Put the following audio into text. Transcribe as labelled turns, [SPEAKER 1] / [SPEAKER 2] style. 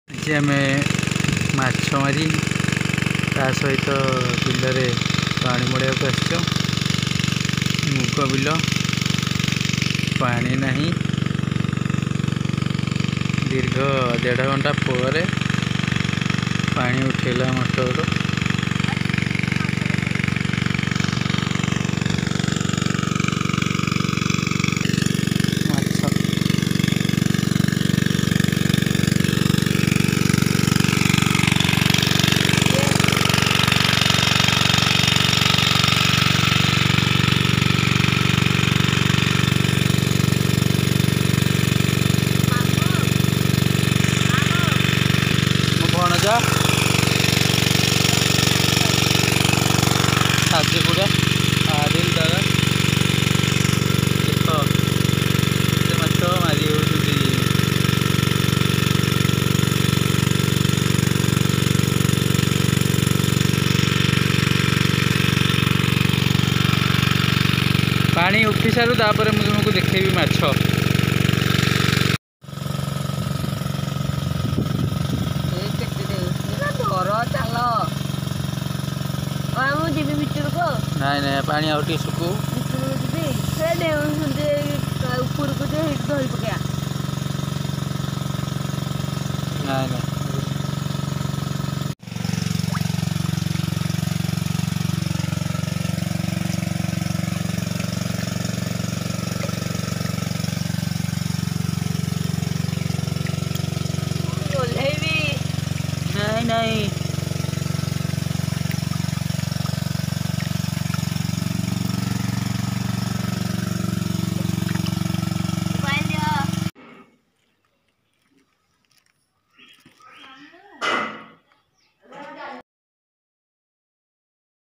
[SPEAKER 1] आज आम माछ मारी ता सहित बिल पानी मड़ाक मुग बिल पानी नहीं दीर्घ 1.5 घंटा पर पानी उठेला मोटर भणजा साजे गुड़ा आदिल दादा देख से माछ मारी हो पानी उठी सारू तापर मुझे तुमको देखेबी माछ नाई नाई पानी आउटी सुकू नाई नाई नहीं नहीं